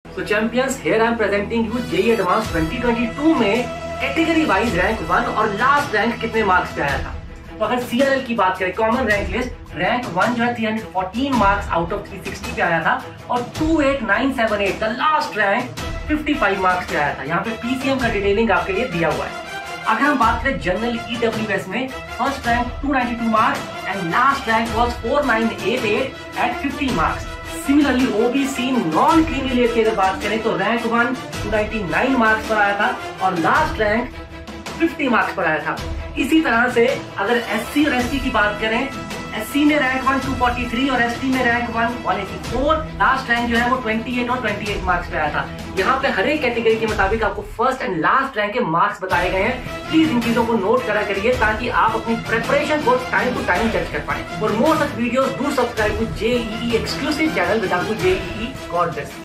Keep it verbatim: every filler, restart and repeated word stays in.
So champions, here I am presenting you J E E Advanced twenty twenty-two में category wise rank one और last rank कितने marks पे आया था। तो अगर सी आर एल की बात करें, common rank list, rank one जो है तीन सौ चौदह मार्क्स आउट ऑफ तीन सौ साठ पे आया था और two eight nine seven at the last rank पचपन मार्क्स पे आया था। यहाँ पे पीसीएम का डिटेलिंग आपके लिए दिया हुआ है। अगर हम बात करें जनरल ईडब्ल्यूएस में, फर्स्ट रैंक दो सौ बानवे marks and last rank was चार हज़ार नौ सौ अट्ठासी एट पचास marks. Similarly OBC non creamy layer की अगर बात करें तो रैंक वन दो सौ निन्यानवे मार्क्स पर आया था और लास्ट रैंक पचास मार्क्स पर आया था। इसी तरह से अगर एससी और एसटी की बात करें, एससी में रैंक वन दो सौ तैंतालीस और एसटी में रैंक वन एक सौ चौरासी, लास्ट रैंक जो है वो अट्ठाईस और अट्ठाईस मार्क्स पे आया था। यहाँ पे हर एक कैटेगरी के मुताबिक आपको फर्स्ट एंड लास्ट रैंक के मार्क्स बताए गए हैं। प्लीज इन चीजों को नोट करा करिए ताकि आप अपनी प्रिपरेशन को टाइम टू टाइम जज कर पाए। For more such videos do subscribe to JEE exclusive channel with JEE God bless.